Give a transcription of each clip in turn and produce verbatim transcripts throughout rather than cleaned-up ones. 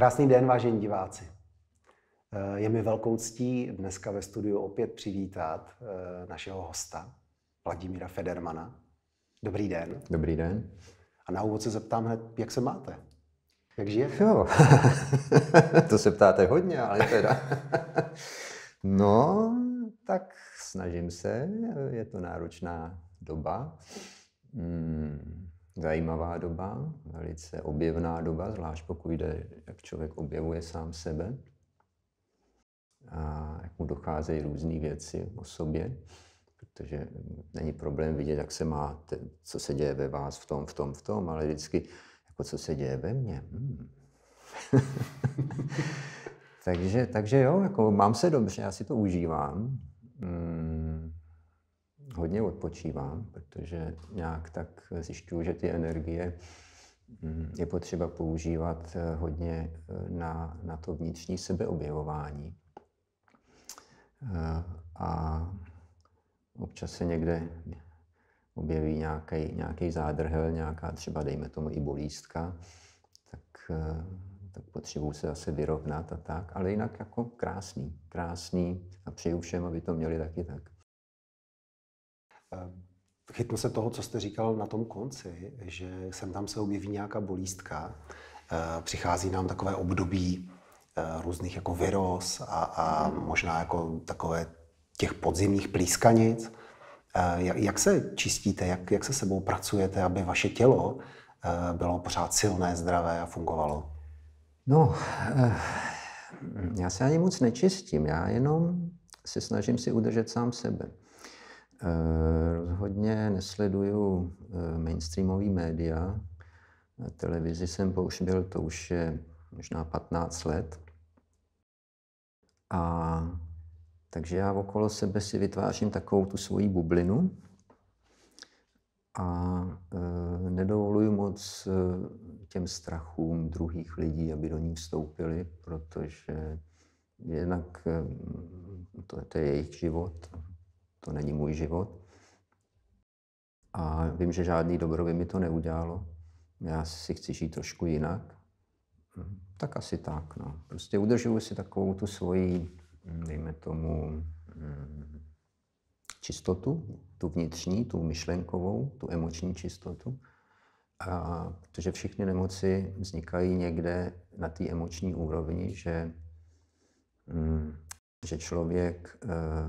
Krásný den, vážení diváci. Je mi velkou ctí dneska ve studiu opět přivítat našeho hosta, Vladimíra Federmana. Dobrý den. Dobrý den. A na úvod se zeptám hned, jak se máte? Jak žijete? Jo, to se ptáte hodně, ale teda. No, tak snažím se, je to náročná doba. Hmm, zajímavá doba, velice objevná doba, zvlášť pokud jde, jak člověk objevuje sám sebe. A jak mu docházejí různé věci o sobě, protože není problém vidět, jak se máte, co se děje ve vás v tom, v tom, v tom, ale vždycky, jako co se děje ve mně. Hmm. takže, takže jo, jako mám se dobře, já si to užívám. Hmm. Hodně odpočívám, protože nějak tak zjišťuju, že ty energie je potřeba používat hodně na, na to vnitřní sebeobjevování. A občas se někde objeví nějaký, nějaký zádrhel, nějaká třeba, dejme tomu, i bolístka, tak, tak potřebuji se zase vyrovnat a tak. Ale jinak jako krásný, krásný a přeju všem, aby to měli taky tak. Chytnu se toho, co jste říkal na tom konci, že sem tam se objeví nějaká bolístka, přichází nám takové období různých jako viróz a, a možná jako takové těch podzimních plískanic. Jak se čistíte, jak, jak se sebou pracujete, aby vaše tělo bylo pořád silné, zdravé a fungovalo? No, já se ani moc nečistím, já jenom se snažím si udržet sám sebe. Rozhodně nesleduju mainstreamový média. Na televizi jsem pouštěl, to už je možná patnáct let. A takže já okolo sebe si vytvářím takovou tu svoji bublinu a e, nedovoluju moc těm strachům druhých lidí, aby do ní vstoupili, protože jednak e, to, to je jejich život, to není můj život. A vím, že žádný dobro by mi to neudělalo. Já si chci žít trošku jinak. Tak asi tak, no. Prostě udržuju si takovou tu svoji, dejme tomu, čistotu, tu vnitřní, tu myšlenkovou, tu emoční čistotu. A protože všechny nemoci vznikají někde na té emoční úrovni, že, že člověk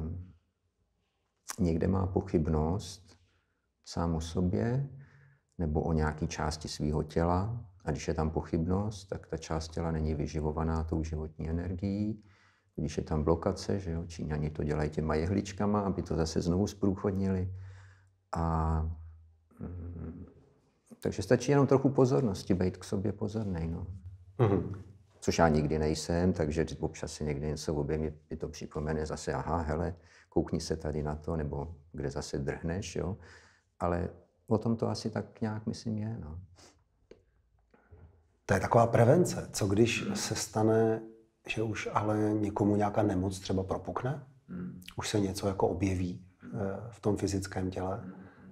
někde má pochybnost sám o sobě nebo o nějaké části svého těla. A když je tam pochybnost, tak ta část těla není vyživovaná tou životní energií. Když je tam blokace, že jo, Číňani to dělají těma jehličkama, aby to zase znovu zprůchodnili. A mm, takže stačí jenom trochu pozornosti, být k sobě pozornej, no. Mm-hmm. Což já nikdy nejsem, takže občas si někdy něco objeví, mi to připomene zase, aha, hele, koukni se tady na to, nebo kde zase drhneš, jo. Ale o tom to asi tak nějak, myslím, je, no. To je taková prevence. Co když se stane, že už ale někomu nějaká nemoc třeba propukne? Hmm. Už se něco jako objeví v tom fyzickém těle?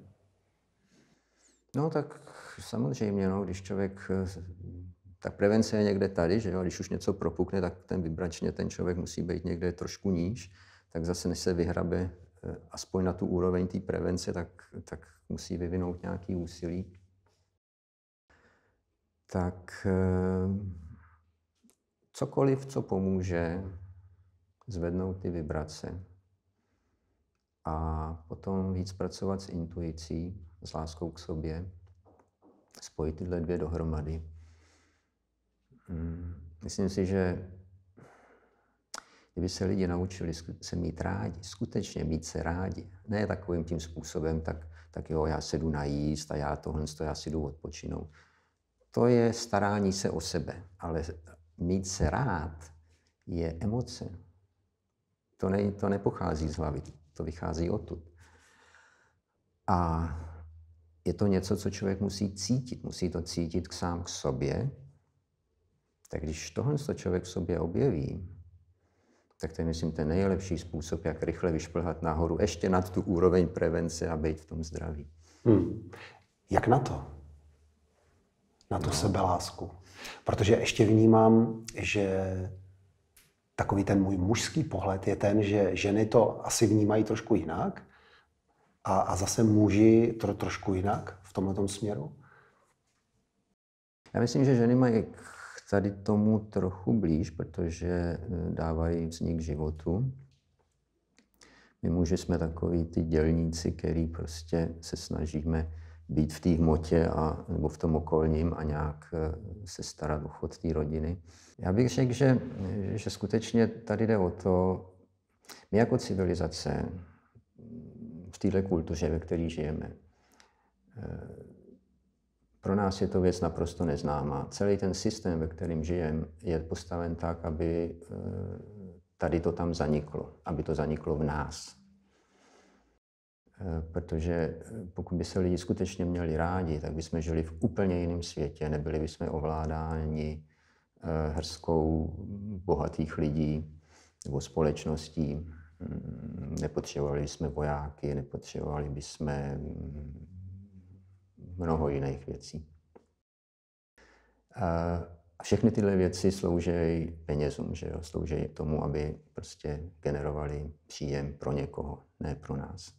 No tak samozřejmě, no, když člověk, ta prevence je někde tady, že jo, když už něco propukne, tak ten vibračně ten člověk musí být někde trošku níž, tak zase než se vyhrabe aspoň na tu úroveň té prevence, tak, tak musí vyvinout nějaký úsilí. Tak cokoliv, co pomůže zvednout ty vibrace a potom víc pracovat s intuicí, s láskou k sobě, spojit tyhle dvě dohromady. Myslím si, že kdyby se lidi naučili se mít rádi, skutečně mít se rádi, ne takovým tím způsobem, tak, tak jo, já se jdu najíst a já tohle, já si jdu odpočinout. To je starání se o sebe, ale mít se rád je emoce. To, ne, to nepochází z hlavy, to vychází odtud. A je to něco, co člověk musí cítit, musí to cítit sám k sobě. Tak když tohle člověk v sobě objeví, tak to je, myslím, ten nejlepší způsob, jak rychle vyšplhat nahoru, ještě nad tu úroveň prevence a být v tom zdraví. Hmm. Jak na to? na tu No. sebelásku. Protože ještě vnímám, že takový ten můj mužský pohled je ten, že ženy to asi vnímají trošku jinak a, a zase muži tro, trošku jinak v tomhletom směru. Já myslím, že ženy mají k tady tomu trochu blíž, protože dávají vznik životu. My muži jsme takový ty dělníci, který prostě se snažíme být v té hmotě a, nebo v tom okolním a nějak se starat o chod té rodiny. Já bych řekl, že, že skutečně tady jde o to, my jako civilizace v této kultuře, ve které žijeme, pro nás je to věc naprosto neznámá. Celý ten systém, ve kterém žijeme, je postaven tak, aby tady to tam zaniklo, aby to zaniklo v nás. Protože pokud by se lidi skutečně měli rádi, tak bychom žili v úplně jiném světě, nebyli bychom ovládáni hrskou bohatých lidí nebo společností. Nepotřebovali bychom vojáky, nepotřebovali bychom mnoho jiných věcí. A všechny tyhle věci slouží penězům, že jo? Slouží tomu, aby prostě generovali příjem pro někoho, ne pro nás.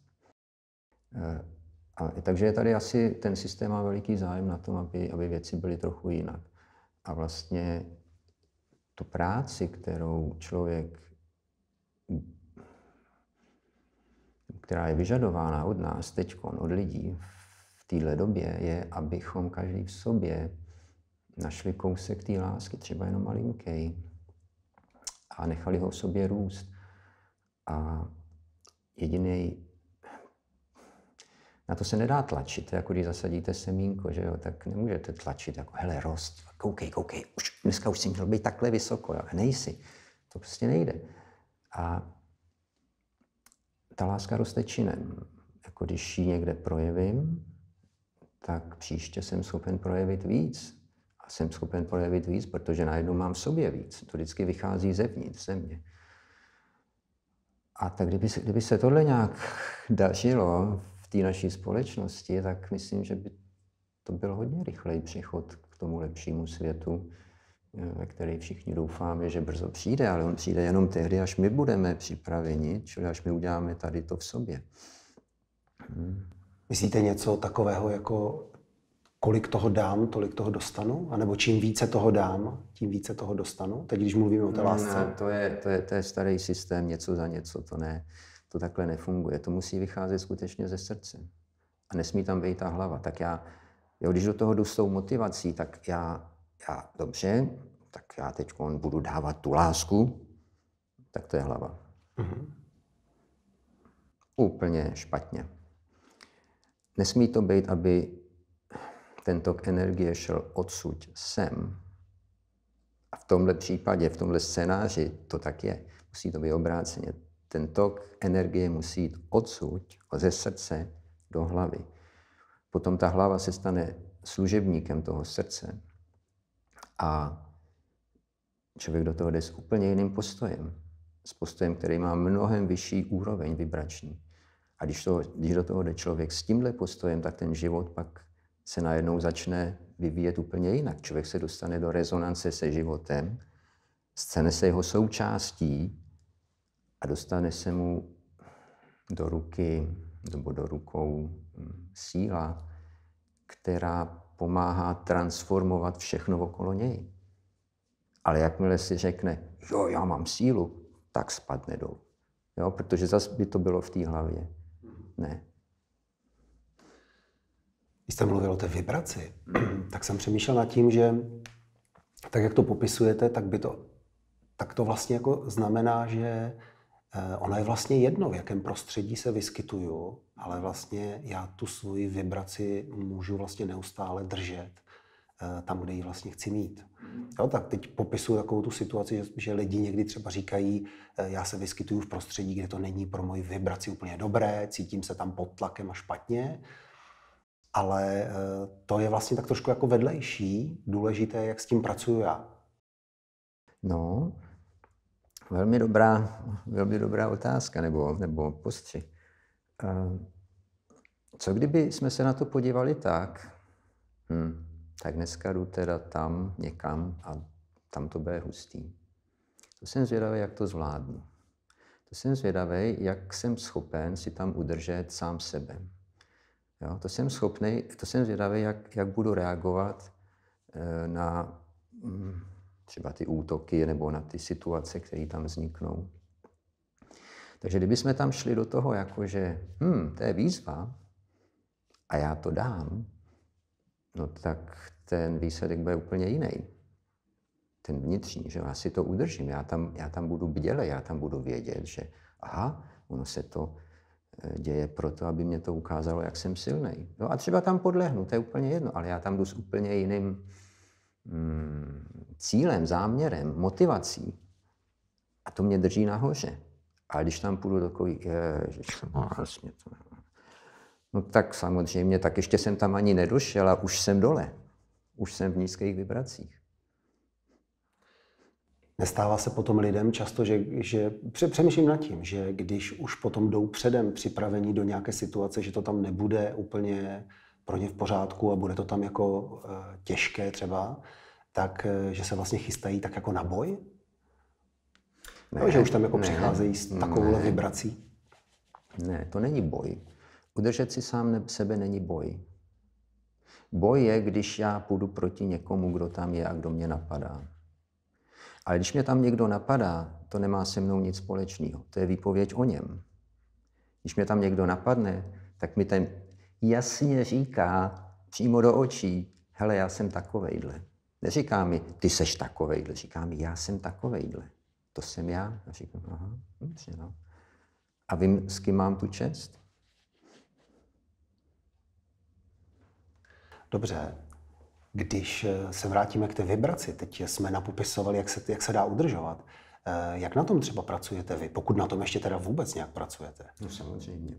A, takže je tady asi ten systém má veliký zájem na tom, aby, aby věci byly trochu jinak. A vlastně tu práci, kterou člověk, která je vyžadována od nás teď, od lidí v téhle době, je, abychom každý v sobě našli kousek té lásky, třeba jenom malinký, a nechali ho v sobě růst. A jediný, na to se nedá tlačit, jako když zasadíte semínko, že jo, tak nemůžete tlačit, jako hele, rost, koukej, koukej, už, dneska už jsi měl být takhle vysoko, jo, a nejsi, to prostě nejde. A ta láska roste činem, jako když ji někde projevím, tak příště jsem schopen projevit víc. A jsem schopen projevit víc, protože najednou mám v sobě víc. To vždycky vychází zevnitř, ze mě. A tak kdyby se, kdyby se tohle nějak dařilo v té naší společnosti, tak myslím, že by to byl hodně rychlej přechod k tomu lepšímu světu, ve který všichni doufáme, že brzo přijde, ale on přijde jenom tehdy, až my budeme připraveni, čili až my uděláme tady to v sobě. Hmm. Myslíte něco takového jako kolik toho dám, tolik toho dostanu? A nebo čím více toho dám, tím více toho dostanu? Teď, když mluvíme o té lásce. No, to, je, to, je, to je starý systém, něco za něco, to ne. To takhle nefunguje. To musí vycházet skutečně ze srdce. A nesmí tam být ta hlava. Tak já, jo, když do toho jdu s tou motivací, tak já, já dobře, tak já teď budu dávat tu lásku, tak to je hlava. Mm-hmm. Úplně špatně. Nesmí to být, aby ten tok energie šel odsud sem. A v tomhle případě, v tomhle scénáři to tak je. Musí to být obráceně. Ten tok energie musí jít odsud, ze srdce do hlavy. Potom ta hlava se stane služebníkem toho srdce. A člověk do toho jde s úplně jiným postojem. S postojem, který má mnohem vyšší úroveň vibrační. A když, to, když do toho jde člověk s tímhle postojem, tak ten život pak se najednou začne vyvíjet úplně jinak. Člověk se dostane do rezonance se životem, stane se jeho součástí a dostane se mu do ruky nebo do rukou síla, která pomáhá transformovat všechno okolo něj. Ale jakmile si řekne, jo, já mám sílu, tak spadne dolů. Jo, protože zase by to bylo v té hlavě. Ne. Když jste mluvil o té vibraci, tak jsem přemýšlel nad tím, že tak, jak to popisujete, tak, by to, tak to vlastně jako znamená, že ona je vlastně jedno, v jakém prostředí se vyskytuju, ale vlastně já tu svoji vibraci můžu vlastně neustále držet tam, kde ji vlastně chci mít. Jo, tak teď popisuju takovou tu situaci, že, že lidi někdy třeba říkají, já se vyskytuju v prostředí, kde to není pro moji vibraci úplně dobré, cítím se tam pod tlakem a špatně, ale to je vlastně tak trošku jako vedlejší, důležité, jak s tím pracuju já. No, velmi dobrá, velmi dobrá otázka nebo, nebo postřeh. Co kdyby jsme se na to podívali tak, hm, tak dneska jdu teda tam někam a tam to bude hustý. To jsem zvědavý, jak to zvládnu. To jsem zvědavý, jak jsem schopen si tam udržet sám sebe. Jo, to jsem schopný, to jsem zvědavý, jak, jak budu reagovat e, na mm, třeba ty útoky nebo na ty situace, které tam vzniknou. Takže kdybychom tam šli do toho, jako že hm, to je výzva a já to dám, no tak ten výsledek bude úplně jiný. Ten vnitřní, že já si to udržím, já tam, já tam budu bdělej, já tam budu vědět, že aha, ono se to děje proto, aby mě to ukázalo, jak jsem silnej. No a třeba tam podlehnu, to je úplně jedno, ale já tam jdu s úplně jiným mm, cílem, záměrem, motivací. A to mě drží nahoře. A když tam půjdu do takový, ježiš, no, vlastně to... no tak samozřejmě, tak ještě jsem tam ani nedošel a už jsem dole. Už jsem v nízkých vibracích. Nestává se potom lidem často, že, že přemýšlím nad tím, že když už potom jdou předem připravení do nějaké situace, že to tam nebude úplně pro ně v pořádku a bude to tam jako uh, těžké třeba, tak uh, že se vlastně chystají tak jako na boj? Ne, no, že už tam jako ne, přicházejí s takovou vibrací? Ne, to není boj. Udržet si sám sebe není boj. Boj je, když já půjdu proti někomu, kdo tam je a kdo mě napadá. Ale když mě tam někdo napadá, to nemá se mnou nic společného. To je výpověď o něm. Když mě tam někdo napadne, tak mi ten jasně říká přímo do očí, hele, já jsem takovejhle. Neříká mi, ty seš takovejhle, říká mi, já jsem takovejhle. To jsem já. A říkám, aha, dobře, no. A vím, s kým mám tu čest? Dobře. Když se vrátíme k té vibraci, teď jsme napopisovali, jak se, jak se dá udržovat. Jak na tom třeba pracujete vy, pokud na tom ještě teda vůbec nějak pracujete? No samozřejmě.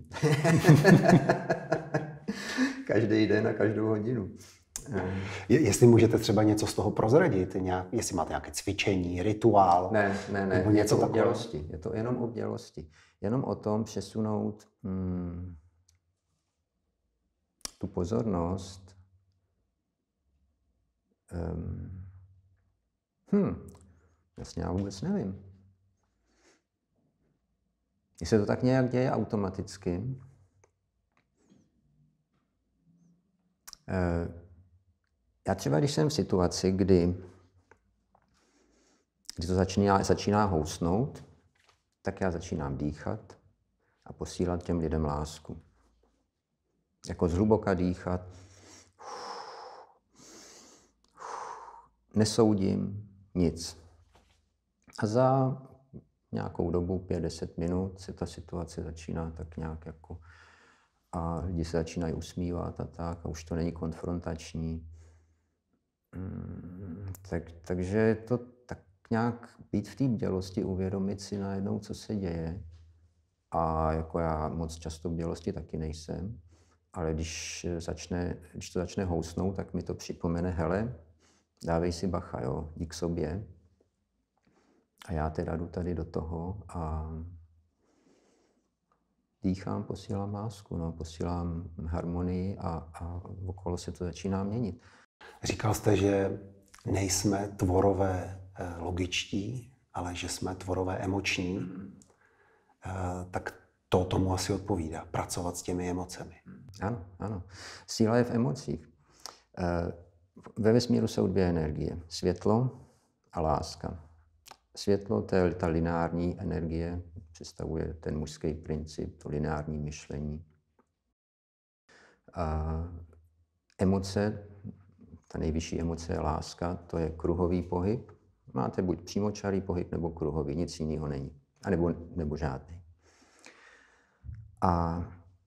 Každý den a každou hodinu. Je, jestli můžete třeba něco z toho prozradit, nějak, jestli máte nějaké cvičení, rituál? Ne, ne, ne, je to o bdělosti. Je to jenom o bdělosti. Jenom o tom přesunout hmm, tu pozornost. Um, hm, vlastně já vůbec nevím. Jestli to tak nějak děje automaticky, uh, já třeba, když jsem v situaci, kdy, kdy to začíná, začíná housnout, tak já začínám dýchat a posílat těm lidem lásku. Jako zhluboka dýchat. Nesoudím nic. A za nějakou dobu, pět deset minut, se ta situace začíná tak nějak jako... A lidi se začínají usmívat a tak, a už to není konfrontační. Tak, takže to tak nějak být v té bdělosti, uvědomit si najednou, co se děje. A jako já moc často v bdělosti taky nejsem, ale když, začne, když to začne housnout, tak mi to připomene, hele, dávej si bacha, jo, jdi k sobě. A já teda jdu tady do toho a dýchám, posílám lásku, no, posílám harmonii a, a okolo se to začíná měnit. Říkal jste, že nejsme tvorové logičtí, ale že jsme tvorové emoční. Tak to tomu asi odpovídá, pracovat s těmi emocemi. Ano, ano. Síla je v emocích. Ve vesmíru jsou dvě energie. Světlo a láska. Světlo, to je ta lineární energie, představuje ten mužský princip, to lineární myšlení. A emoce, ta nejvyšší emoce je láska, to je kruhový pohyb. Máte buď přímočarý pohyb, nebo kruhový, nic jiného není. A nebo, nebo žádný. A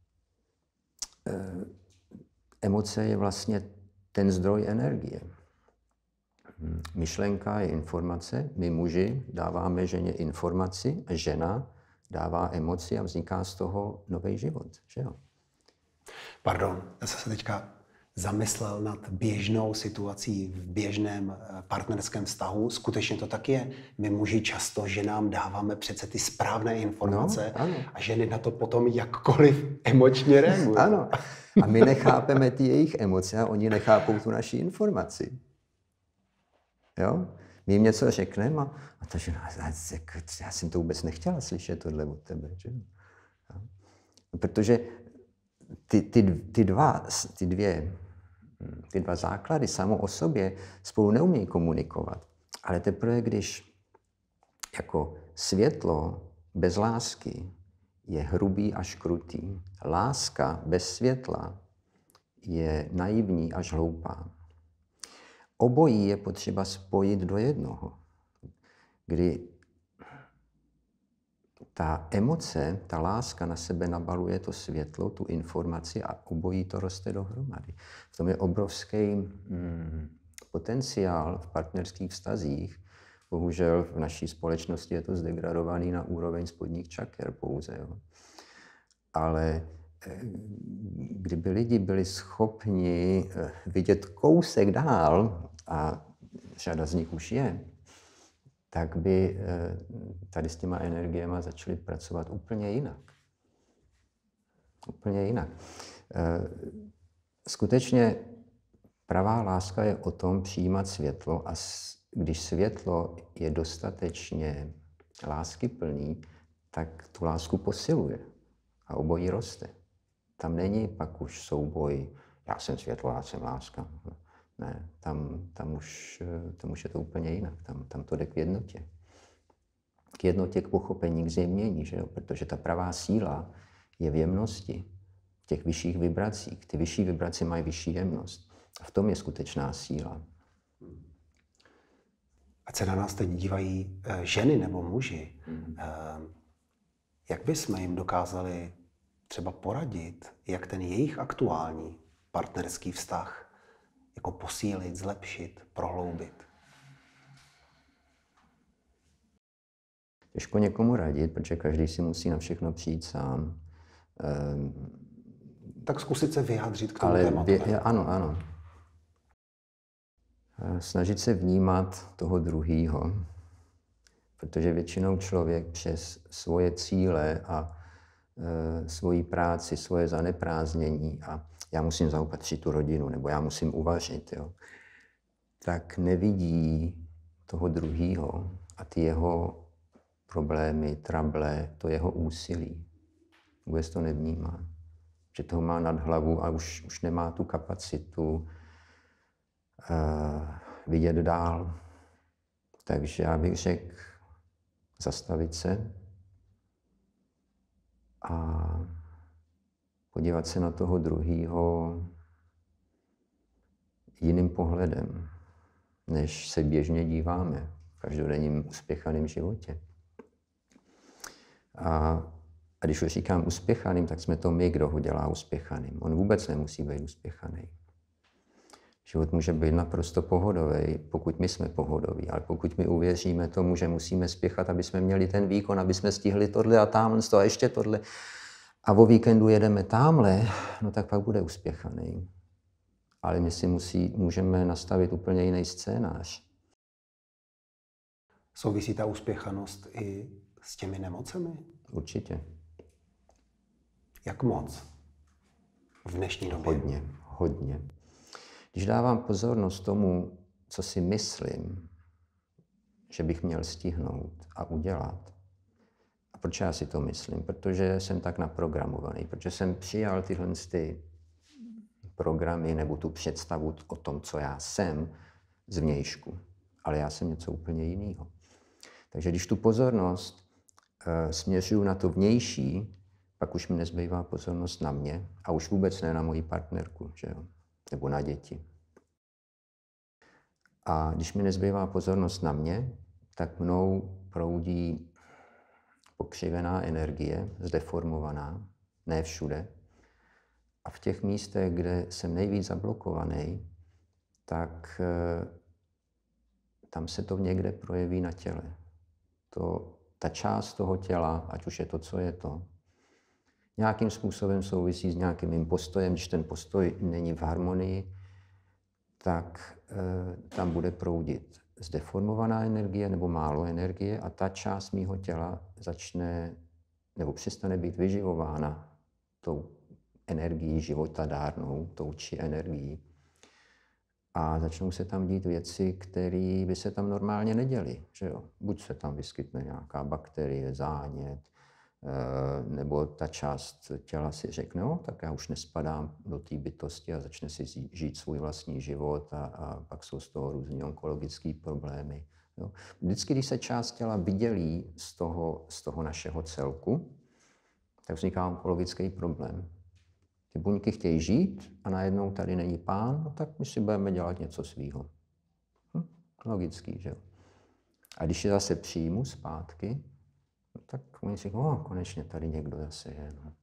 e, emoce je vlastně ten zdroj energie. Myšlenka je informace, my muži dáváme ženě informaci a žena dává emoci a vzniká z toho nový život. Že jo? Pardon, já se teďka zamyslel nad běžnou situací v běžném partnerském vztahu. Skutečně to tak je. My muži často ženám dáváme přece ty správné informace no, ano. a ženy na to potom jakkoliv emočně reagují. Ano. A my nechápeme ty jejich emoce a oni nechápou tu naši informaci. Jo? My jim něco řekneme a, a ta žena, já jsem to vůbec nechtěla slyšet tohle od tebe. Že? Protože ty, ty, ty, dva, ty, dvě, ty dva základy samo o sobě spolu neumějí komunikovat. Ale teprve, když jako světlo bez lásky je hrubý až krutý, láska bez světla je naivní až hloupá. Obojí je potřeba spojit do jednoho, kdy ta emoce, ta láska na sebe nabaluje to světlo, tu informaci a obojí to roste dohromady. V tom je obrovský mm, potenciál v partnerských vztazích. Bohužel v naší společnosti je to zdegradovaný na úroveň spodních čaker pouze. Jo. Ale kdyby lidi byli schopni vidět kousek dál, a řada z nich už je, tak by tady s těma energiema začali pracovat úplně jinak. Úplně jinak. Skutečně pravá láska je o tom přijímat světlo a když světlo je dostatečně láskyplný, tak tu lásku posiluje a obojí roste. Tam není pak už souboj, já jsem světlo, já jsem láska. Ne, tam, tam, už, tam už je to úplně jinak. Tam, tam to jde k jednotě. K jednotě, k pochopení, k zjemnění, že jo? Protože ta pravá síla je v jemnosti, v těch vyšších vibracích. Ty vyšší vibrace mají vyšší jemnost. A v tom je skutečná síla. Ať se na nás teď dívají ženy nebo muži, mm. jak bychom jim dokázali třeba poradit, jak ten jejich aktuální partnerský vztah jako posílit, zlepšit, prohloubit? Těžko někomu radit, protože každý si musí na všechno přijít sám. Tak zkusit se vyjádřit k tomu Ale tématu. Vě, ano, ano. Snažit se vnímat toho druhýho, protože většinou člověk přes svoje cíle a e, svoji práci, svoje zaneprázdnění a já musím zaopatřit tu rodinu, nebo já musím uvařit, jo, tak nevidí toho druhýho a ty jeho problémy, trable, to jeho úsilí. Vůbec to nevnímá. Že toho má nad hlavu a už, už nemá tu kapacitu uh, vidět dál. Takže já bych řekl zastavit se a podívat se na toho druhýho jiným pohledem, než se běžně díváme v každodenním uspěchaném životě. A, a když už říkám uspěchaným, tak jsme to my, kdo ho dělá uspěchaným. On vůbec nemusí být uspěchaný. Život může být naprosto pohodový, pokud my jsme pohodoví, ale pokud my uvěříme tomu, že musíme spěchat, aby jsme měli ten výkon, aby jsme stihli tohle a tamhle a ještě tohle, a o víkendu jedeme támhle, no tak pak bude uspěchaný. Ale my si musí, můžeme nastavit úplně jiný scénář. Souvisí ta uspěchanost i s těmi nemocemi? Určitě. Jak moc? V dnešní době? Hodně, hodně. Když dávám pozornost tomu, co si myslím, že bych měl stihnout a udělat, a proč já si to myslím? Protože jsem tak naprogramovaný, protože jsem přijal tyhle ty programy nebo tu představu o tom, co já jsem z vnějšku. Ale já jsem něco úplně jiného. Takže když tu pozornost uh, směřuju na to vnější, pak už mi nezbývá pozornost na mě a už vůbec ne na moji partnerku, že jo? Nebo na děti. A když mi nezbývá pozornost na mě, tak mnou proudí pokřivená energie, zdeformovaná, ne všude. A v těch místech, kde jsem nejvíc zablokovaný, tak e, tam se to někde projeví na těle. To, ta část toho těla, ať už je to, co je to, nějakým způsobem souvisí s nějakým mým postojem. Když ten postoj není v harmonii, tak e, tam bude proudit zdeformovaná energie nebo málo energie a ta část mýho těla začne nebo přestane být vyživována tou energií života dárnou, tou či energií. A začnou se tam dít věci, které by se tam normálně neděly. Že jo? Buď se tam vyskytne nějaká bakterie, zánět, nebo ta část těla si řekne, no, tak já už nespadám do té bytosti a začne si žít svůj vlastní život a, a pak jsou z toho různé onkologické problémy. Jo. Vždycky, když se část těla vydělí z toho, z toho našeho celku, tak vzniká onkologický problém. Ty buňky chtějí žít a najednou tady není pán, no tak my si budeme dělat něco svýho. Hm? Logický, že jo. A když je zase přijmu zpátky, no tak oni si říkají, oh, konečně tady někdo zase je. No.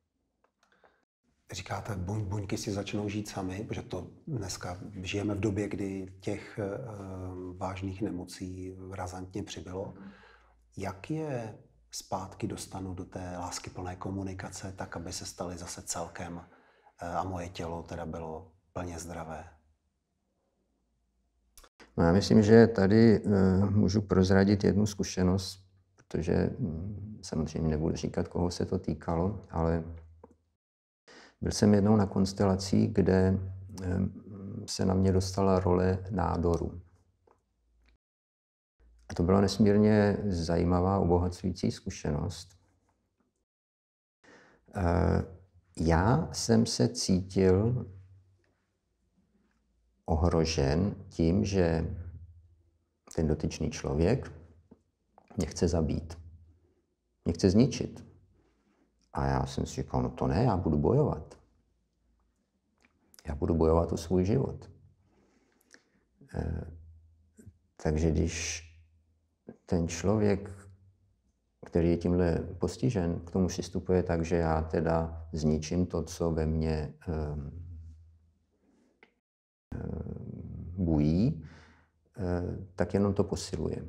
Říkáte, buň, buňky si začnou žít sami, protože to dneska žijeme v době, kdy těch uh, vážných nemocí razantně přibylo. Jak je zpátky dostanu do té láskyplné komunikace, tak, aby se staly zase celkem uh, a moje tělo teda bylo plně zdravé? No já myslím, že tady uh, můžu prozradit jednu zkušenost, protože um, samozřejmě nebudu říkat, koho se to týkalo, ale byl jsem jednou na konstelací, kde um, se na mě dostala role nádoru. A to byla nesmírně zajímavá, obohacující zkušenost. Uh, já jsem se cítil ohrožen tím, že ten dotyčný člověk mě chce zabít. Mě chce zničit. A já jsem si říkal, no to ne, já budu bojovat. Já budu bojovat o svůj život. E, takže když ten člověk, který je tímhle postižen, k tomu přistupuje tak, že já teda zničím to, co ve mně um, bují, tak jenom to posiluje.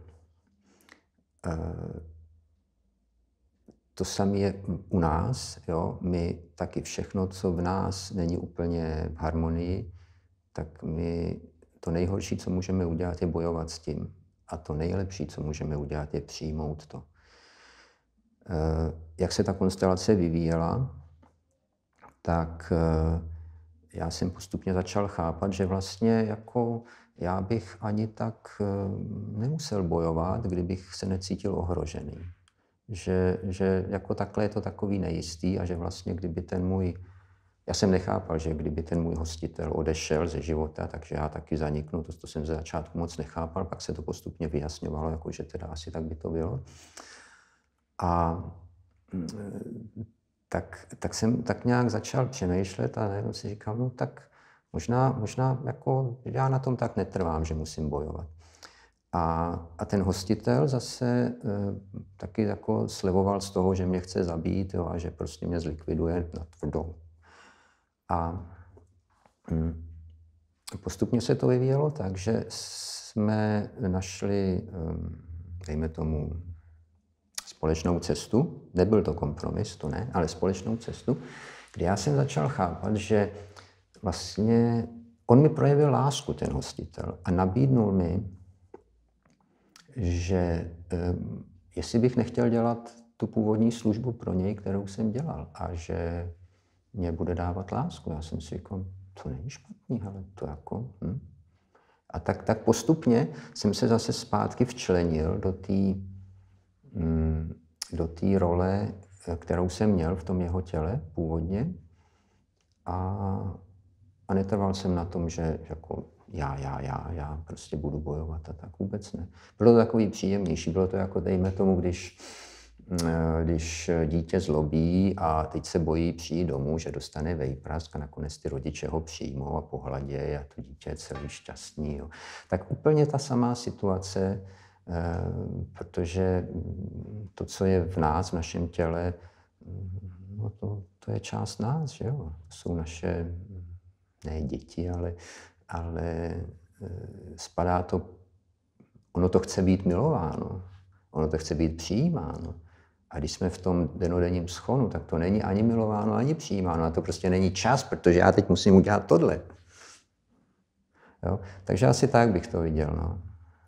To samé je u nás. Jo? My taky všechno, co v nás není úplně v harmonii, tak my to nejhorší, co můžeme udělat, je bojovat s tím. A to nejlepší, co můžeme udělat, je přijmout to. Jak se ta konstelace vyvíjela, tak já jsem postupně začal chápat, že vlastně jako já bych ani tak nemusel bojovat, kdybych se necítil ohrožený. Že, že jako takhle je to takový nejistý a že vlastně kdyby ten můj, já jsem nechápal, že kdyby ten můj hostitel odešel ze života, takže já taky zaniknu, to, to jsem ze začátku moc nechápal, pak se to postupně vyjasňovalo, jako že teda asi tak by to bylo. A Tak, tak jsem tak nějak začal přemýšlet a najednou si říkal, no tak možná, možná jako já na tom tak netrvám, že musím bojovat. A, a ten hostitel zase e, taky jako slivoval z toho, že mě chce zabít, jo, a že prostě mě zlikviduje na tvrdo. A hm, postupně se to vyvíjelo tak, že jsme našli, hm, dejme tomu, společnou cestu, nebyl to kompromis, to ne, ale společnou cestu, kdy já jsem začal chápat, že vlastně on mi projevil lásku, ten hostitel, a nabídnul mi, že um, jestli bych nechtěl dělat tu původní službu pro něj, kterou jsem dělal, a že mě bude dávat lásku. Já jsem si říkal, to není špatný, ale to jako... Hm. A tak, tak postupně jsem se zase zpátky včlenil do té do té role, kterou jsem měl v tom jeho těle původně. A, a netrval jsem na tom, že jako já, já, já, já prostě budu bojovat a tak vůbec ne. Bylo to takový příjemnější. Bylo to jako, dejme tomu, když, když dítě zlobí a teď se bojí přijít domů, že dostane vejprask a nakonec ty rodiče ho přijmou a pohladějí a to dítě je celý šťastný. Jo. Tak úplně ta samá situace, protože to, co je v nás, v našem těle, no to, to je část nás, že jo? To jsou naše, ne děti, ale, ale spadá to, ono to chce být milováno, ono to chce být přijímáno. A když jsme v tom denodenním schonu, tak to není ani milováno, ani přijímáno. A to prostě není čas, protože já teď musím udělat tohle. Jo? Takže asi tak bych to viděl. No.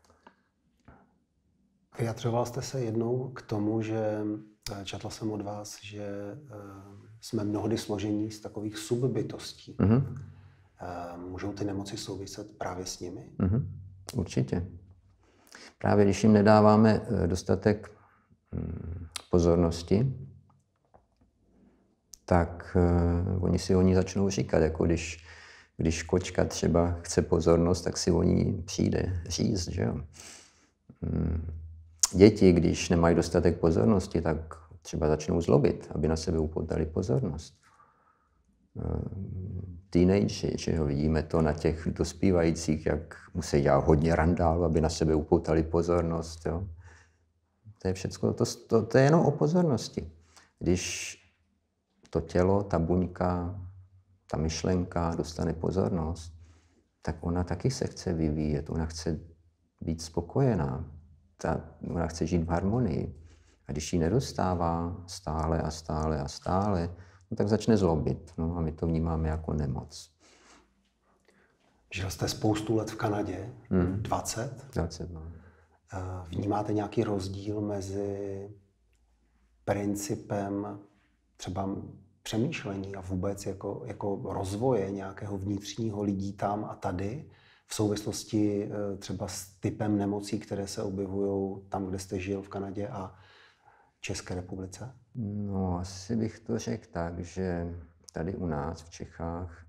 Vyjadřoval jste se jednou k tomu, že četl jsem od vás, že jsme mnohdy složení z takových subbytostí. Mm-hmm. Můžou ty nemoci souviset právě s nimi? Mm-hmm. Určitě. Právě když jim nedáváme dostatek pozornosti, tak uh, oni si o ní začnou říkat, jako když, když kočka třeba chce pozornost, tak si o ní přijde říct, že jo. Mm. Děti, když nemají dostatek pozornosti, tak třeba začnou zlobit, aby na sebe upoutali pozornost. Teenageři, že jo, vidíme to na těch dospívajících, jak musí dělat hodně randálu, aby na sebe upoutali pozornost. Jo. To je všecko, to, to, to je jenom o pozornosti. Když to tělo, ta buňka, ta myšlenka dostane pozornost, tak ona taky se chce vyvíjet, ona chce být spokojená, ta, ona chce žít v harmonii. A když ji nedostává stále a stále a stále, no, tak začne zlobit. No, a my to vnímáme jako nemoc. Žil jste spoustu let v Kanadě, hmm. dvacet. dvacet, no. Vnímáte nějaký rozdíl mezi principem třeba přemýšlení a vůbec jako, jako rozvoje nějakého vnitřního lidí tam a tady v souvislosti třeba s typem nemocí, které se objevují tam, kde jste žil v Kanadě a České republice? No, asi bych to řekl tak, že tady u nás v Čechách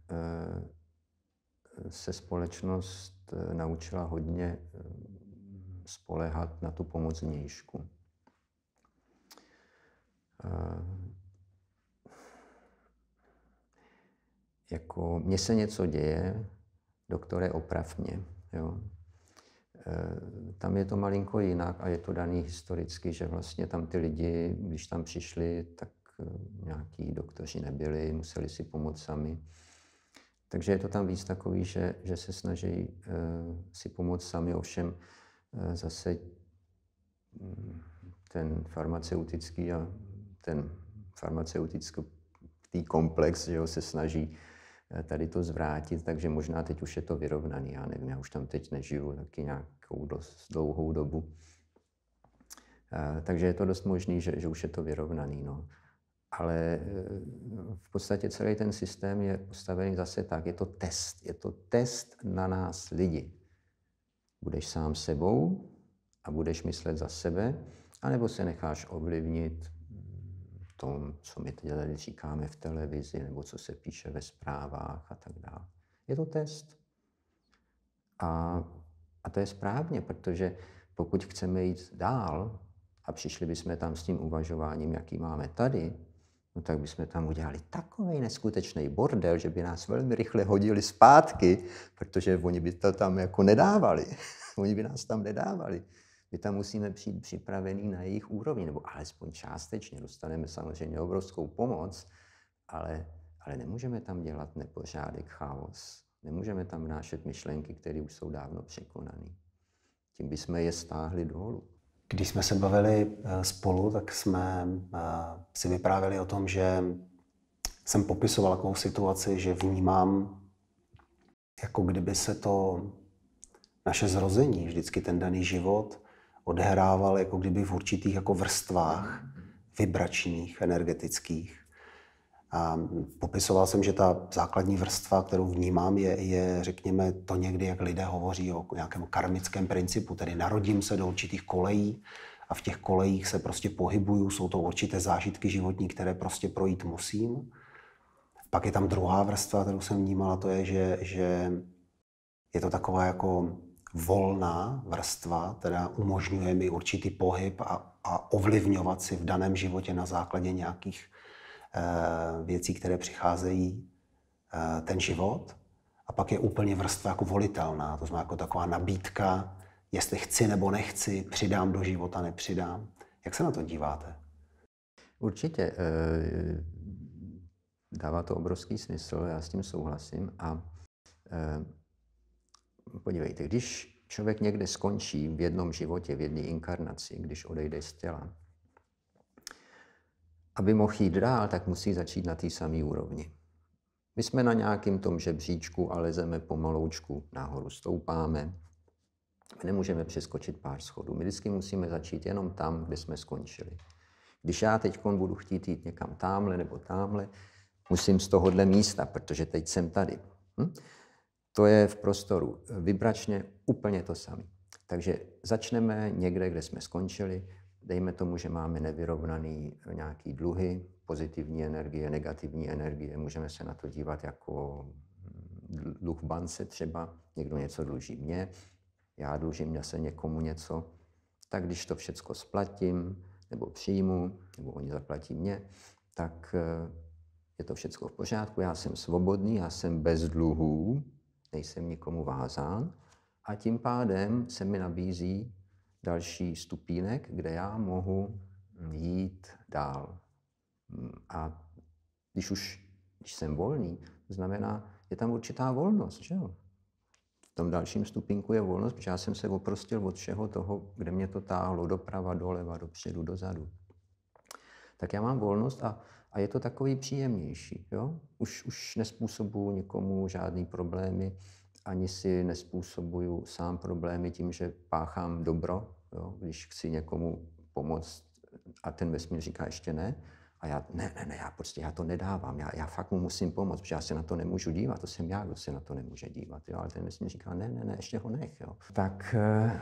se společnost naučila hodně spoléhat na tu pomoc vnějšku. Jako mně se něco děje, doktore, oprav mě. Jo. Tam je to malinko jinak a je to daný historicky, že vlastně tam ty lidi, když tam přišli, tak nějaký doktoři nebyli, museli si pomoct sami. Takže je to tam víc takový, že, že se snaží uh, si pomoct sami, ovšem uh, zase ten farmaceutický a ten farmaceutický komplex, že jo, se snaží tady to zvrátit, takže možná teď už je to vyrovnaný, já nevím, já už tam teď nežiju taky nějakou dost dlouhou dobu. Uh, takže je to dost možný, že, že už je to vyrovnaný, no. Ale uh, v podstatě celý ten systém je postavený zase tak, je to test, je to test na nás lidi. Budeš sám sebou a budeš myslet za sebe, anebo se necháš ovlivnit tom, co my teď říkáme v televizi, nebo co se píše ve zprávách a tak dále. Je to test. A, a to je správně, protože pokud chceme jít dál a přišli bychom tam s tím uvažováním, jaký máme tady, no tak bychom tam udělali takový neskutečný bordel, že by nás velmi rychle hodili zpátky, protože oni by to tam jako nedávali. Oni by nás tam nedávali. My tam musíme přijít připravený na jejich úrovni, nebo alespoň částečně. Dostaneme samozřejmě obrovskou pomoc, ale, ale nemůžeme tam dělat nepořádek, chaos. Nemůžeme tam vnášet myšlenky, které už jsou dávno překonané. Tím bychom je stáhli dolů. Když jsme se bavili spolu, tak jsme si vyprávěli o tom, že jsem popisoval takovou situaci, že vnímám, jako kdyby se to naše zrození, vždycky ten daný život, odehrával jako kdyby v určitých jako vrstvách vibračních, energetických. A popisoval jsem, že ta základní vrstva, kterou vnímám, je, je, řekněme, to někdy, jak lidé hovoří o nějakém karmickém principu, tedy narodím se do určitých kolejí a v těch kolejích se prostě pohybuju, jsou to určité zážitky životní, které prostě projít musím. Pak je tam druhá vrstva, kterou jsem vnímala, to je, že, že je to taková jako volná vrstva, která umožňuje mi určitý pohyb a, a ovlivňovat si v daném životě na základě nějakých e, věcí, které přicházejí e, ten život. A pak je úplně vrstva jako volitelná, to znamená jako taková nabídka, jestli chci nebo nechci, přidám do života, nepřidám. Jak se na to díváte? Určitě. E, dává to obrovský smysl, já s tím souhlasím. A e, podívejte, když člověk někde skončí v jednom životě, v jedné inkarnaci, když odejde z těla, aby mohl jít dál, tak musí začít na té samé úrovni. My jsme na nějakém tom žebříčku a lezeme pomaloučku nahoru, stoupáme. My nemůžeme přeskočit pár schodů. My vždycky musíme začít jenom tam, kde jsme skončili. Když já teď budu chtít jít někam támhle nebo támhle, musím z tohohle místa, protože teď jsem tady. Hm? To je v prostoru vibračně úplně to samé. Takže začneme někde, kde jsme skončili. Dejme tomu, že máme nevyrovnaný nějaký dluhy, pozitivní energie, negativní energie. Můžeme se na to dívat jako dluh v bance třeba. Někdo něco dluží mně, já dlužím zase někomu něco. Tak když to všecko splatím, nebo přijmu, nebo oni zaplatí mě, tak je to všecko v pořádku. Já jsem svobodný, já jsem bez dluhů, nejsem nikomu vázán a tím pádem se mi nabízí další stupínek, kde já mohu jít dál. A když už když jsem volný, to znamená, je tam určitá volnost, že jo? V tom dalším stupínku je volnost, protože já jsem se oprostil od všeho toho, kde mě to táhlo, doprava, doleva, dopředu, dozadu. Tak já mám volnost a, a je to takový příjemnější. Jo? Už, už nespůsobuju nikomu žádný problémy, ani si nespůsobuju sám problémy tím, že páchám dobro, jo? Když chci někomu pomoct a ten vesmír říká ještě ne. A já, ne, ne, ne, já prostě já to nedávám, já, já fakt mu musím pomoct, protože já se na to nemůžu dívat, to jsem já, kdo se na to nemůže dívat, jo? Ale ten vesmír říká, ne, ne, ne, ještě ho nech, jo. Tak, eh,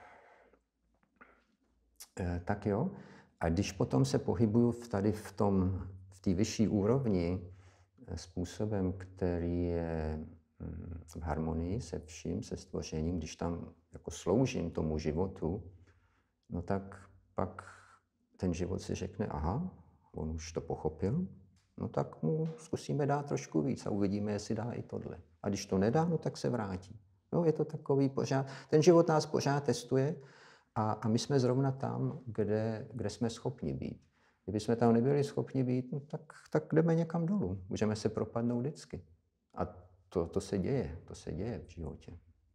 eh, tak jo, a když potom se pohybuju tady v tom, v té vyšší úrovni eh, způsobem, který je hm, v harmonii se vším, se stvořením, když tam jako sloužím tomu životu, no tak pak ten život si řekne, aha, on už to pochopil, no tak mu zkusíme dát trošku víc a uvidíme, jestli dá i tohle. A když to nedá, no tak se vrátí. No, je to takový pořád, ten život nás pořád testuje a, a my jsme zrovna tam, kde, kde jsme schopni být. Kdyby jsme tam nebyli schopni být, no tak, tak jdeme někam dolů. Můžeme se propadnout vždycky. A to, to se děje, to se děje v životě.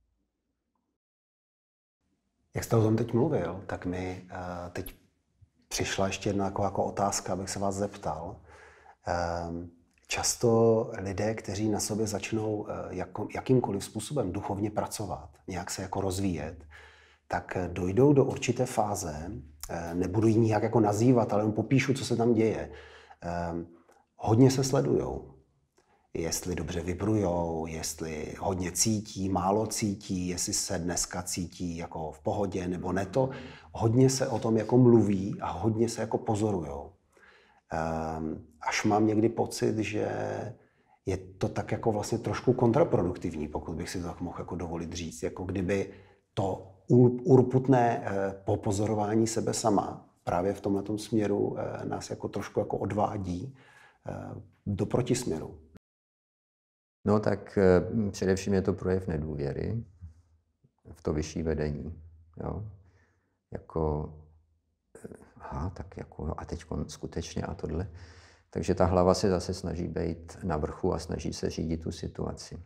Jak jste o tom teď mluvil, tak mi uh, teď přišla ještě jedna jako, jako otázka, abych se vás zeptal. Um, často lidé, kteří na sobě začnou uh, jako, jakýmkoliv způsobem duchovně pracovat, nějak se jako rozvíjet, tak dojdou do určité fáze, uh, nebudu ji nijak jako nazývat, ale jen popíšu, co se tam děje. Um, hodně se sledujou. Jestli dobře vibrujou, jestli hodně cítí, málo cítí, jestli se dneska cítí jako v pohodě nebo ne to. Hodně se o tom jako mluví a hodně se jako pozorujou. Um, až mám někdy pocit, že je to tak jako vlastně trošku kontraproduktivní, pokud bych si to tak mohl jako dovolit říct. Jako kdyby to urputné popozorování sebe sama právě v tomhletom směru nás jako trošku jako odvádí do protisměru. No tak především je to projev nedůvěry v to vyšší vedení. Jo? Jako, aha, tak jako, a teď skutečně a tohle. Takže ta hlava se zase snaží být na vrchu a snaží se řídit tu situaci.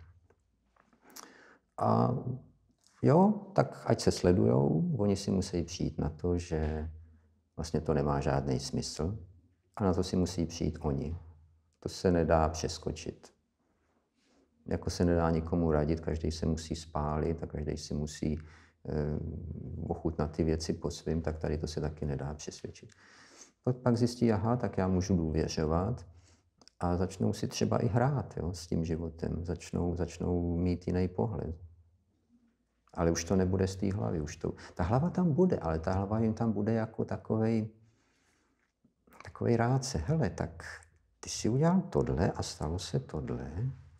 A jo, tak ať se sledujou, oni si musí přijít na to, že vlastně to nemá žádný smysl a na to si musí přijít oni. To se nedá přeskočit. Jako se nedá nikomu radit, každý se musí spálit a každý si musí eh, ochutnat ty věci po svým, tak tady to se taky nedá přesvědčit. Pak zjistí, aha, tak já můžu důvěřovat a začnou si třeba i hrát, jo, s tím životem, začnou, začnou mít jiný pohled. Ale už to nebude z té hlavy. Už to, ta hlava tam bude, ale ta hlava jim tam bude jako takovej, takovej rádce. Hele, tak ty si udělal tohle a stalo se tohle.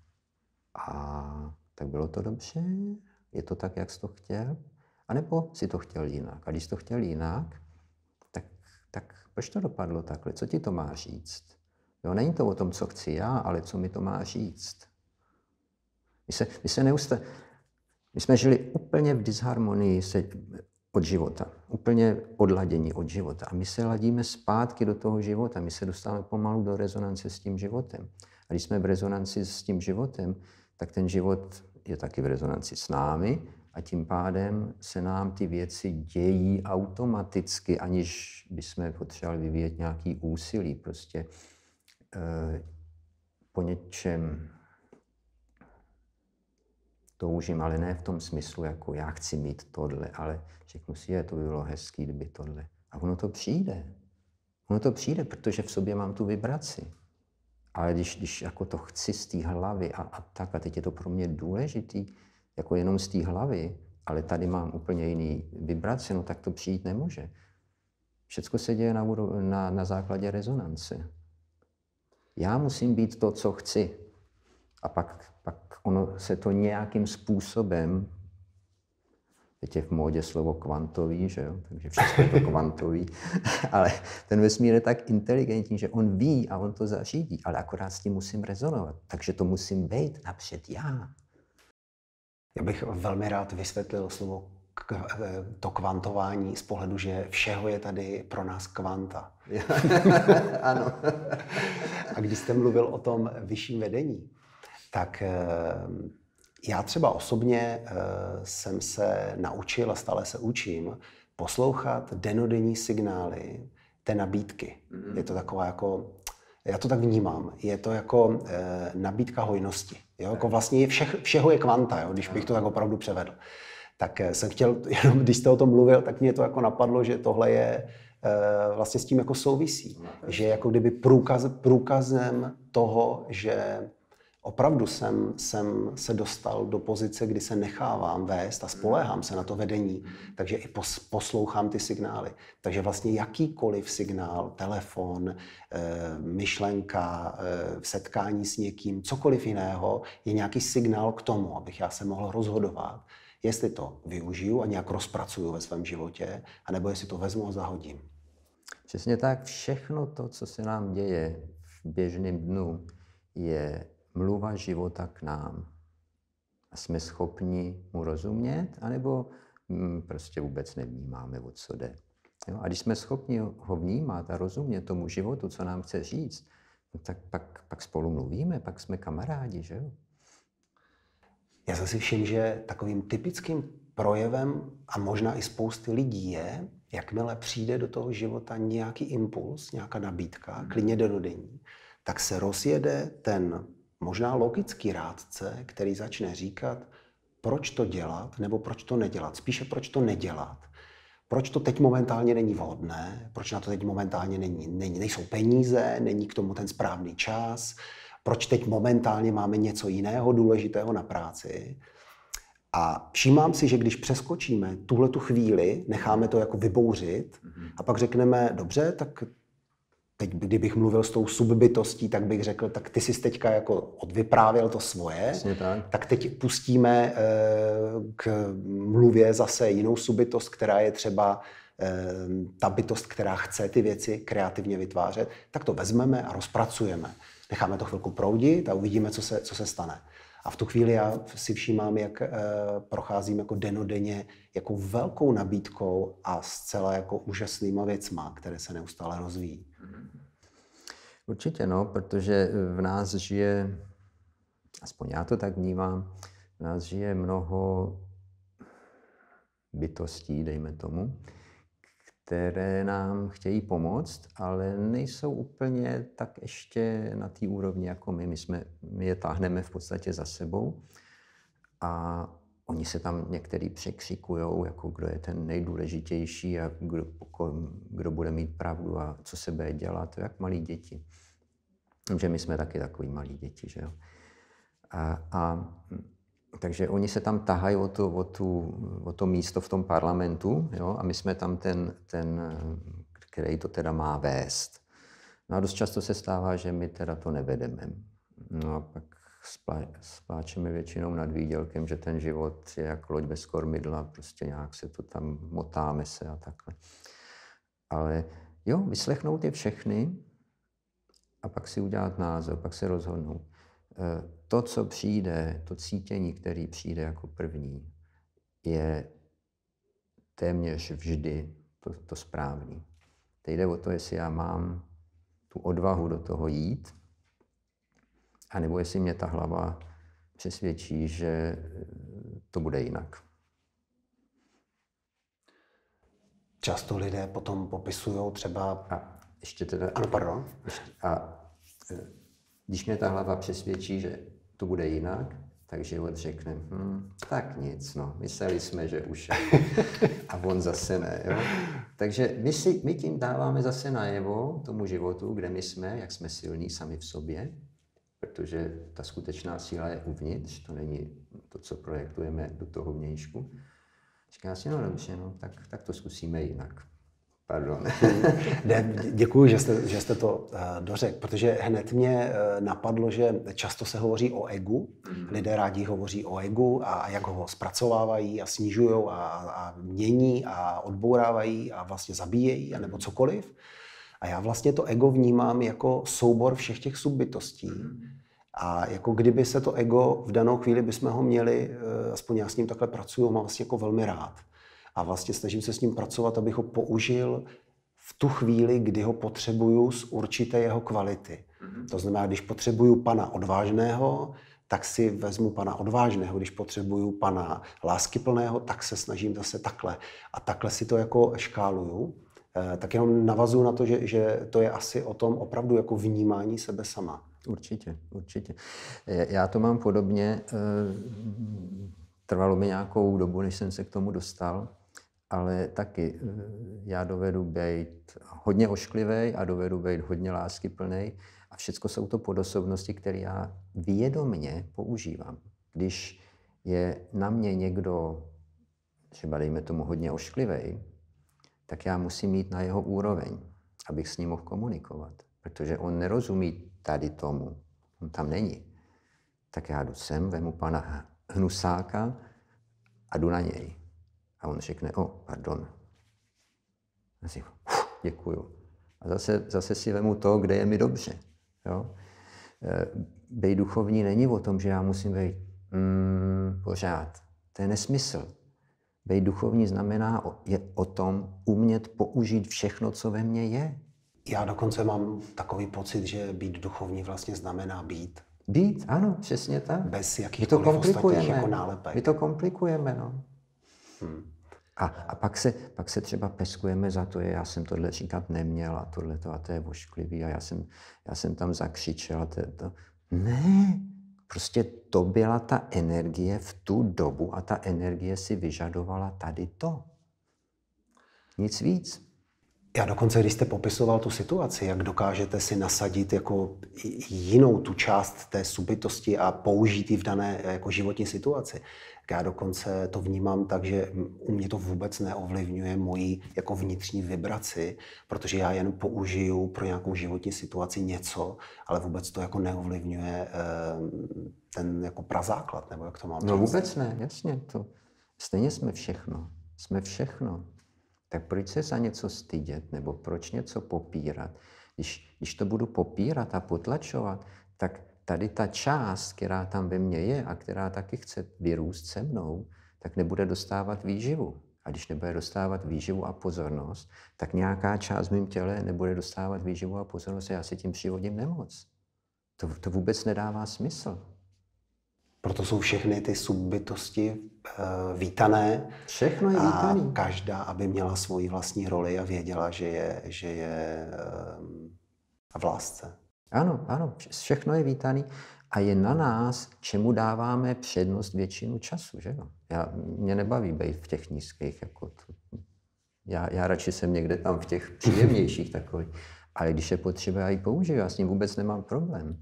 A tak bylo to dobře? Je to tak, jak jsi to chtěl? A nebo si to chtěl jinak? A když jsi to chtěl jinak, tak, tak proč to dopadlo takhle? Co ti to má říct? Jo, není to o tom, co chci já, ale co mi to má říct. My, se, my, se neustále, my jsme žili úplně v disharmonii se, od života. Úplně odladění od života. A my se ladíme zpátky do toho života. My se dostáváme pomalu do rezonance s tím životem. A když jsme v rezonanci s tím životem, tak ten život je taky v rezonanci s námi a a tím pádem se nám ty věci dějí automaticky, aniž bychom potřebovali vyvíjet nějaký úsilí. Prostě eh, po něčem toužím, ale ne v tom smyslu, jako já chci mít tohle, ale řeknu si, je to by bylo hezký, kdyby tohle. A ono to přijde. Ono to přijde, protože v sobě mám tu vibraci. Ale když, když jako to chci z té hlavy a, a tak, a teď je to pro mě důležitý, jako jenom z té hlavy, ale tady mám úplně jiný vibraci, no tak to přijít nemůže. Všecko se děje na, na, na základě rezonance. Já musím být to, co chci. A pak, pak ono se to nějakým způsobem, teď je v módě slovo kvantový, že jo? Takže všechno je to kvantový, ale ten vesmír je tak inteligentní, že on ví a on to zařídí, ale akorát s tím musím rezonovat, takže to musím být napřed já. Já bych velmi rád vysvětlil slovo to kvantování z pohledu, že všeho je tady pro nás kvanta. Ano. A když jste mluvil o tom vyšším vedení, tak já třeba osobně jsem se naučil a stále se učím poslouchat denodenní signály té nabídky. Mm-hmm. Je to taková jako, já to tak vnímám, je to jako e, nabídka hojnosti. Jo? Jako vlastně vše, všeho je kvanta, jo? Když bych to tak opravdu převedl. Tak jsem chtěl, jenom když jste o tom mluvil, tak mě to jako napadlo, že tohle je e, vlastně s tím jako souvisí. No, že jako kdyby průkaz, průkazem toho, že opravdu jsem, jsem se dostal do pozice, kdy se nechávám vést a spoléhám se na to vedení, takže i pos, poslouchám ty signály. Takže vlastně jakýkoliv signál, telefon, e, myšlenka, e, setkání s někým, cokoliv jiného, je nějaký signál k tomu, abych já se mohl rozhodovat, jestli to využiju a nějak rozpracuju ve svém životě, anebo jestli to vezmu a zahodím. Přesně tak, všechno to, co se nám děje v běžném dnu, je mluva života k nám. A jsme schopni mu rozumět, anebo hm, prostě vůbec nevnímáme, o co jde. Jo? A když jsme schopni ho vnímat a rozumět tomu životu, co nám chce říct, no tak pak, pak spolu mluvíme, pak jsme kamarádi, že jo? Já jsem si všiml, že takovým typickým projevem a možná i spousty lidí je, jakmile přijde do toho života nějaký impuls, nějaká nabídka, klidně denodenní, tak se rozjede ten možná logický rádce, který začne říkat, proč to dělat, nebo proč to nedělat. Spíše proč to nedělat. Proč to teď momentálně není vhodné, proč na to teď momentálně není, není, nejsou peníze, není k tomu ten správný čas, proč teď momentálně máme něco jiného důležitého na práci. A všímám si, že když přeskočíme tuhle tu chvíli, necháme to jako vybouřit a pak řekneme, dobře, tak teď, kdybych mluvil s tou subbytostí, tak bych řekl, tak ty jsi teďka jako odvyprávěl to svoje, tak. tak teď pustíme e, k mluvě zase jinou subbytost, která je třeba e, ta bytost, která chce ty věci kreativně vytvářet, tak to vezmeme a rozpracujeme. Necháme to chvilku proudit a uvidíme, co se, co se stane. A v tu chvíli já si všímám, jak e, procházím jako denodenně jako velkou nabídkou a zcela jako úžasnýma věcma, které se neustále rozvíjí. Určitě no, protože v nás žije, aspoň já to tak vnímám, v nás žije mnoho bytostí, dejme tomu, které nám chtějí pomoct, ale nejsou úplně tak ještě na té úrovni jako my. My, jsme, my je táhneme v podstatě za sebou a oni se tam některý překřikujou, jako kdo je ten nejdůležitější a kdo, kdo bude mít pravdu a co se bude dělat, to jak malí děti. Že my jsme taky takový malí děti, že jo. A, a takže oni se tam tahají o to, o, tu, o to místo v tom parlamentu, jo, a my jsme tam ten, ten, který to teda má vést. No a dost často se stává, že my teda to nevedeme. No a pak spláčeme většinou nad výdělkem, že ten život je jak loď bez kormidla, prostě nějak se to tam motáme se a takhle. Ale jo, vyslechnout je všechny a pak si udělat názor, pak se rozhodnout. To, co přijde, to cítění, který přijde jako první, je téměř vždy to, to správný. Teď jde o to, jestli já mám tu odvahu do toho jít, anebo jestli mě ta hlava přesvědčí, že to bude jinak. Často lidé potom popisují třeba... A ještě teda... Ano, pardon. A když mě ta hlava přesvědčí, že to bude jinak, tak život řekne, hm, tak nic, no, mysleli jsme, že už je. A on zase ne, jo. Takže my, si, my tím dáváme zase najevo tomu životu, kde my jsme, jak jsme silní sami v sobě, protože ta skutečná síla je uvnitř, to není to, co projektujeme do toho vnějšku. Říká si, no dobře, no, tak, tak to zkusíme jinak. Pardon. Děkuji, že jste, že jste to uh, dořekl, protože hned mě uh, napadlo, že často se hovoří o egu. Mm. Lidé rádi hovoří o egu a, a jak ho zpracovávají a snižují a, a mění a odbourávají a vlastně zabíjejí a nebo cokoliv. A já vlastně to ego vnímám jako soubor všech těch subbytostí. Mm. A jako kdyby se to ego v danou chvíli bychom ho měli, uh, aspoň já s ním takhle pracuju, mám vlastně jako velmi rád. A vlastně snažím se s ním pracovat, abych ho použil v tu chvíli, kdy ho potřebuju z určité jeho kvality. Mm-hmm. To znamená, když potřebuju pana odvážného, tak si vezmu pana odvážného. Když potřebuju pana láskyplného, tak se snažím zase takhle. A takhle si to jako škáluju. E, tak jenom navazuju na to, že, že to je asi o tom opravdu jako vnímání sebe sama. Určitě, určitě. Já to mám podobně. Trvalo mi nějakou dobu, než jsem se k tomu dostal. Ale taky já dovedu být hodně ošklivý a dovedu být hodně láskyplnej. A všechno jsou to podosobnosti, které já vědomně používám. Když je na mě někdo, třeba dejme tomu hodně ošklivý, tak já musím jít na jeho úroveň, abych s ním mohl komunikovat. Protože on nerozumí tady tomu, on tam není. Tak já jdu sem, vemu pana Hnusáka a jdu na něj. A on řekne, o, oh, pardon. A si, děkuju. A zase, zase si vemu to, kde je mi dobře. Jo? Bej duchovní není o tom, že já musím být mm, pořád. To je nesmysl. Bej duchovní znamená je o tom umět použít všechno, co ve mně je. Já dokonce mám takový pocit, že být duchovní vlastně znamená být. Být, ano, přesně tak. Bez jakýchkoliv ostatních jako nálepek. My to komplikujeme, no. Hmm. A, a pak, se, pak se třeba peskujeme za to, že já jsem tohle říkat neměl a tohle to a to je vošklivý a já jsem, já jsem tam zakřičel a to, to. Ne, prostě to byla ta energie v tu dobu a ta energie si vyžadovala tady to. Nic víc. Já dokonce, když jste popisoval tu situaci, jak dokážete si nasadit jako jinou tu část té subitosti a použít ji v dané jako životní situaci, já dokonce to vnímám tak, že u mě to vůbec neovlivňuje moji jako vnitřní vibraci, protože já jen použiju pro nějakou životní situaci něco, ale vůbec to jako neovlivňuje ten jako prazáklad, nebo jak to mám říct? No vůbec ne, jasně. To. Stejně jsme všechno. Jsme všechno. Tak proč se za něco stydět, nebo proč něco popírat? Když, když to budu popírat a potlačovat, tak tady ta část, která tam ve mně je a která taky chce vyrůst se mnou, tak nebude dostávat výživu. A když nebude dostávat výživu a pozornost, tak nějaká část v mém těle nebude dostávat výživu a pozornost a já si tím přivodím nemoc. To, to vůbec nedává smysl. Proto jsou všechny ty subbytosti uh, vítané. Všechno je vítaný. A každá, aby měla svoji vlastní roli a věděla, že je, že je uh, v lásce. Ano, ano, všechno je vítaný a je na nás, čemu dáváme přednost většinu času, že jo? Já, mě nebaví být v těch nízkých, jako to, já, já radši jsem někde tam v těch příjemnějších takových, ale když je potřeba, já ji použiju, já s ním vůbec nemám problém.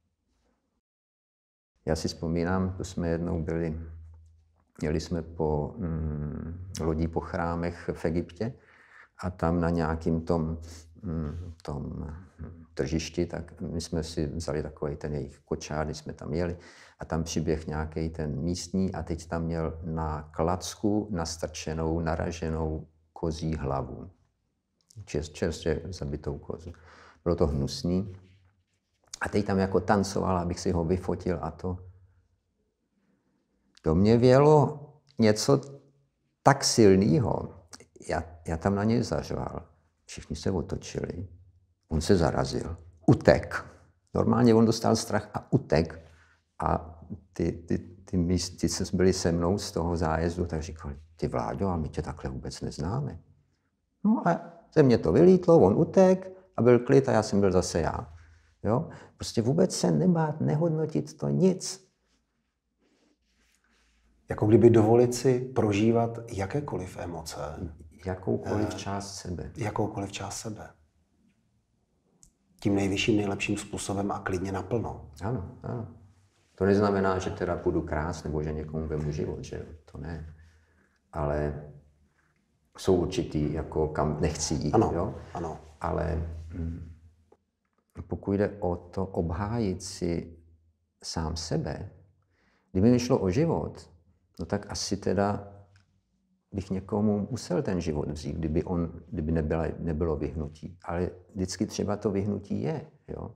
Já si vzpomínám, to jsme jednou byli, jeli jsme po mm, lodí po chrámech v Egyptě a tam na nějakým tom, mm, tom tržišti, tak my jsme si vzali takový ten jejich kočár, když jsme tam jeli a tam přiběh nějaký ten místní a teď tam měl na klacku nastrčenou, naraženou kozí hlavu. Čerstvě zabitou kozu. Bylo to hnusný. A teď tam jako tancoval, abych si ho vyfotil a to. Do mě vělo něco tak silného. Já, já tam na něj zařval. Všichni se otočili. On se zarazil. Utek. Normálně on dostal strach a utek. A ty, ty, ty místci, co byli se mnou z toho zájezdu, tak říkali, ty Vláďo, a my tě takhle vůbec neznáme. No a ze mě to vylítlo, on utek a byl klid a já jsem byl zase já. Jo? Prostě vůbec se nebát, nehodnotit to nic. Jako kdyby dovolit si prožívat jakékoliv emoce. Jakoukoliv část sebe. Jakoukoliv část sebe. Tím nejvyšším, nejlepším způsobem a klidně naplno. Ano, ano. To neznamená, že teda budu krás nebo že někomu vemu život, že to ne. Ale jsou určitý, jako kam nechci jít, ano, jo? Ano. Ale hm, pokud jde o to obhájit si sám sebe, kdyby mi šlo o život, no tak asi teda bych někomu musel ten život vzít, kdyby, on, kdyby nebyla, nebylo vyhnutí. Ale vždycky třeba to vyhnutí je, jo?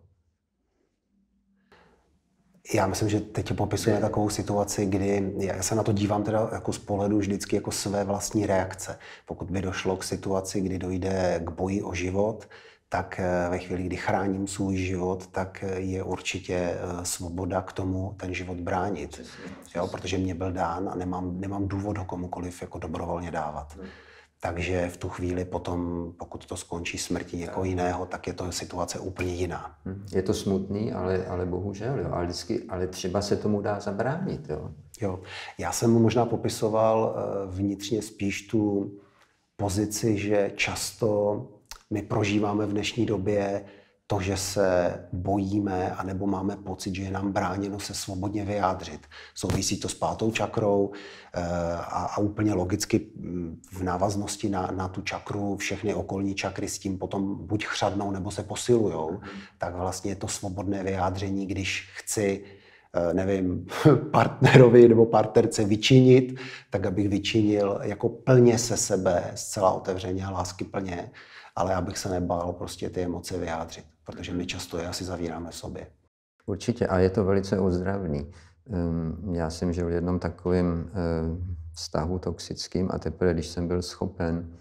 Já myslím, že teď popisujeme takovou situaci, kdy já se na to dívám teda jako z pohledu vždycky jako své vlastní reakce. Pokud by došlo k situaci, kdy dojde k boji o život, tak ve chvíli, kdy chráním svůj život, tak je určitě svoboda k tomu ten život bránit. Jo, protože mě byl dán a nemám, nemám důvod ho komukoliv jako dobrovolně dávat. Takže v tu chvíli potom, pokud to skončí smrtí někoho jiného, tak je to situace úplně jiná. Je to smutný, ale, ale bohužel, jo. Ale, vždycky, ale třeba se tomu dá zabránit. Jo. Jo. Já jsem možná popisoval vnitřně spíš tu pozici, že často my prožíváme v dnešní době to, že se bojíme, anebo máme pocit, že je nám bráněno se svobodně vyjádřit. Souvisí to s pátou čakrou a, a úplně logicky v návaznosti na, na tu čakru všechny okolní čakry s tím potom buď chřadnou, nebo se posilujou. Mm. Tak vlastně je to svobodné vyjádření, když chci, nevím, partnerovi nebo partnerce vyčinit, tak abych vyčinil jako plně se sebe, zcela otevřeně a láskyplně, ale abych se nebál prostě ty emoce vyjádřit, protože my často je asi zavíráme v sobě. Určitě, a je to velice ozdravný. Já jsem žil v jednom takovém vztahu toxickým a teprve, když jsem byl schopen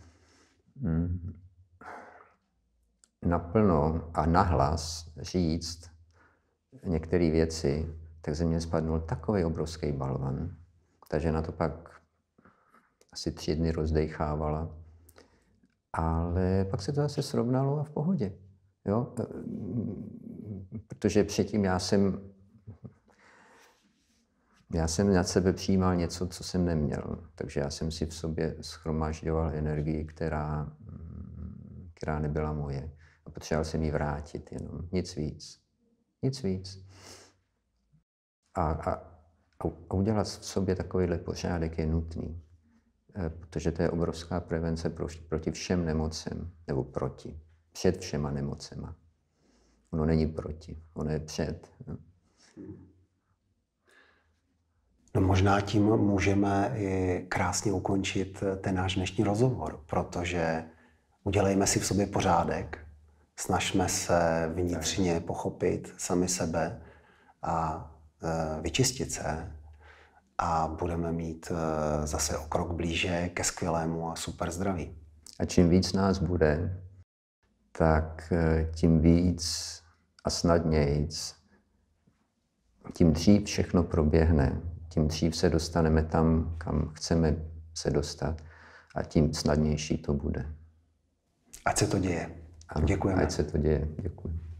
naplno a nahlas říct některé věci, tak ze mě spadnul takový obrovský balvan. Ta žena to pak asi tři dny rozdejchávala. Ale pak se to zase srovnalo a v pohodě. Jo? Protože předtím já jsem, já jsem nad sebe přijímal něco, co jsem neměl. Takže já jsem si v sobě shromažďoval energii, která, která nebyla moje. A potřeboval jsem ji vrátit jenom. Nic víc. Nic víc. A, a, a udělat v sobě takovýhle pořádek je nutný. Protože to je obrovská prevence proti všem nemocem, nebo proti, před všema nemocema. Ono není proti, ono je před. No, no možná tím můžeme i krásně ukončit ten náš dnešní rozhovor, protože udělejme si v sobě pořádek, snažme se vnitřně pochopit sami sebe a vyčistit se, a budeme mít zase o krok blíže ke skvělému a super zdraví. A čím víc nás bude, tak tím víc a snadnějc, tím dřív všechno proběhne, tím dřív se dostaneme tam, kam chceme se dostat a tím snadnější to bude. Ať se to děje. Ano, děkujeme. Ať se to děje. Děkuji.